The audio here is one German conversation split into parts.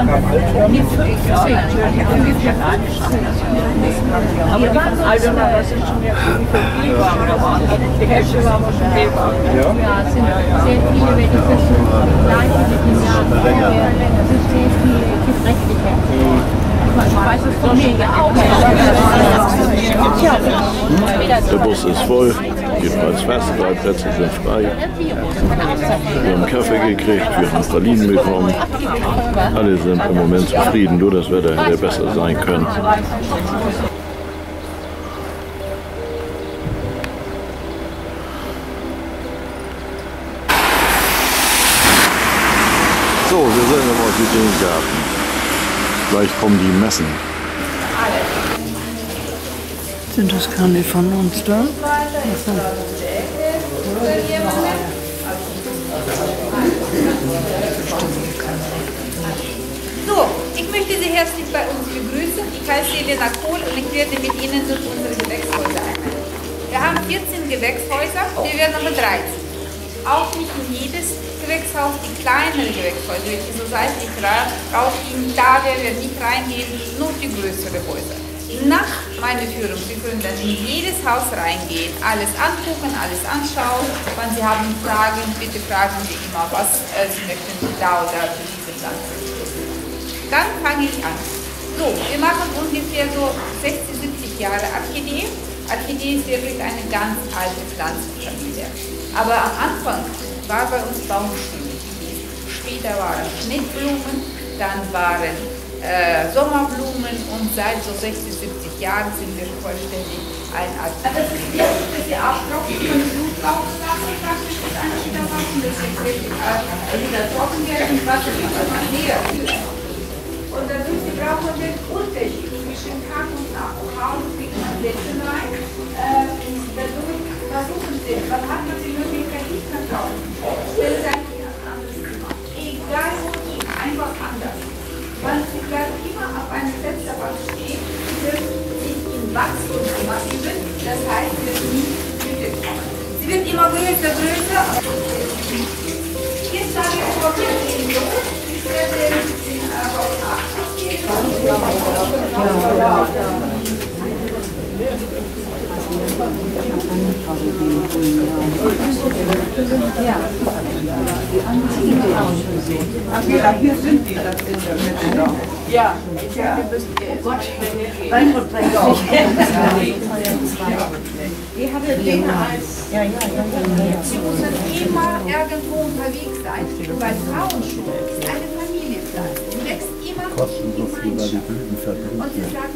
Die 50, ungefähr gar nicht. Aber die von Aldona, das sind schon ja viel waren. Die Hälfte war aber schon Fehlwagen. Ja, es sind sehr viele, wenn ich das so vergleiche mit den Jahren vorher, es sind sehr viele Gefrechtliche. Ich weiß es von mir ja auch. Der Bus ist voll, geht mal fest, 3 Plätze sind frei. Wir haben Kaffee gekriegt, wir haben Pralinen bekommen. Alle sind im Moment zufrieden, nur das Wetter hätte besser sein können. So, wir sind im Orchideengarten. Gleich kommen die Messen. Sind das keine von uns da? So, ich möchte Sie herzlich bei uns begrüßen. Ich heiße Elena Kohl und ich werde mit Ihnen durch unsere Gewächshäuser einmal. Wir haben 14 Gewächshäuser, wir werden aber 13. Auch nicht in jedes Gewächshaus, die kleineren Gewächshäuser, welche so seitlich rausgehen, da werden wir nicht reingehen, nur die größeren Häuser. Nach meiner Führung, Sie können dann in jedes Haus reingehen, alles angucken, alles anschauen. Wenn Sie haben Fragen, bitte fragen Sie immer, was Sie möchten da oder zu diesem Land. Dann fange ich an. So, wir machen ungefähr so 60, 70 Jahre Orchidee. Orchidee ist wirklich eine ganz alte Pflanzenfamilie. Aber am Anfang war bei uns Baumschule. Später waren Schnittblumen, dann waren Sommerblumen und seit so 60, 70 Jahren sind wir vollständig ein Art. Das ist wichtig, dass Sie abtrocknen und Blut laufen lassen, praktisch bis ein Liter Wasser, das jetzt wirklich wieder trocken wird und Wasser immer näher führt. Und dadurch brauchen wir Unterschied zwischen Tag und Nacht. Hauen Sie in Sätze rein. Dadurch versuchen Sie, was hat man die Möglichkeit nicht vertrauen? Stellen Sie eigentlich ein anderes Zimmer. Egal wo, einfach anders. Weil Sie bleiben immer auf einer Fensterbank stehen, wird sich in Wachstumszimmer üben, das heißt, wird nie müde kommen. Sie wird immer größer, größer. Jetzt sage ich aber wirklich los. Ich werde auf 8 gehen. Ja, hier sind die, das in der Mitte. Ja, wir müssen Die hatte den als. Sie müssen immer irgendwo unterwegs sein, weil Frauenschuhe ist eine Familienpflanze. Die wächst immer in Gemeinschaft. Und sie sagen,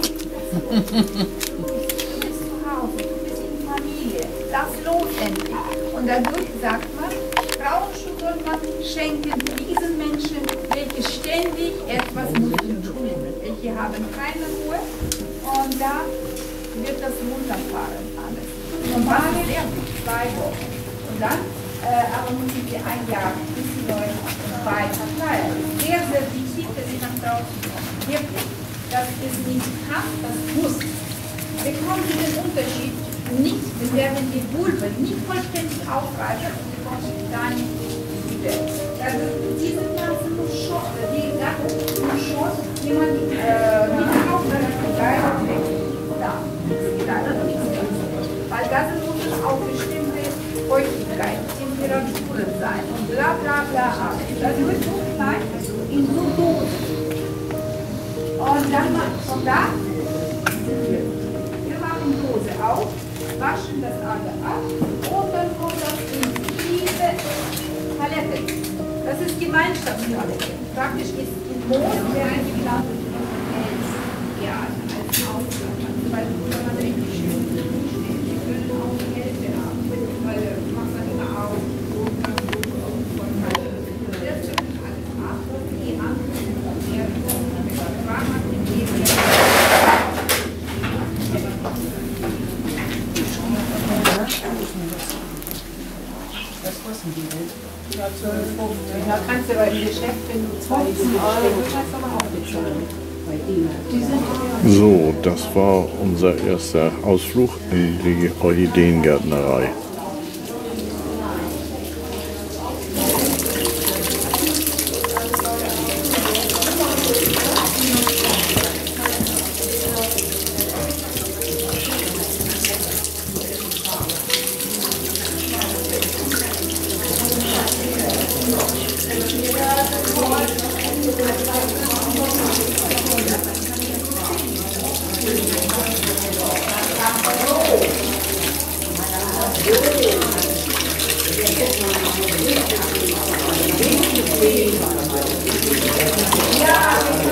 du bist zu Hause, du bist in Familie, lass los endlich. Und dadurch sagt man, Frauenschuhe soll man schenken diesen Menschen, welche ständig etwas müssen tun, welche haben keine Ruhe. Und da wird das runterfahren alles. Normal 2 Wochen. Und dann aber müssen wir ein Jahr bis die Leute weiter bleiben. Sehr, sehr wichtig, dass sie nach draußen kommen. Wirklich. Das ist nicht kann, das muss. Bekommen Sie den Unterschied nicht, wir werden die Bulben nicht vollständig aufreißen und Sie kommen da nicht wieder. Also diese Pflanzen muss schon, die Gattung muss schon, wie man nicht kauft, dann ist die Geile weg. Da, die Geile nichts mehr. Weil das muss auch bestimmte Feuchtigkeit, Temperaturen sein und bla bla bla. Das wird so klein in so Dosen. Und dann von da sind wir machen Dose auf, waschen das alle ab und dann kommt das in diese Palette. Das ist Gemeinschaftspalette. Praktisch ist in Moos werden die Pflanzen ja, als Ausgang. Weil man richtig schön steht. Die können auch die Hälfte haben, weil macht man immer auf. Das schüttet alles ab und die anderen Was kosten die denn? Ja, 12,50. Da kannst du aber im Geschäft, wenn du 15 Euro kannst du aber auch bezahlen. So, das war unser erster Ausflug in die Orchideengärtnerei. Ja.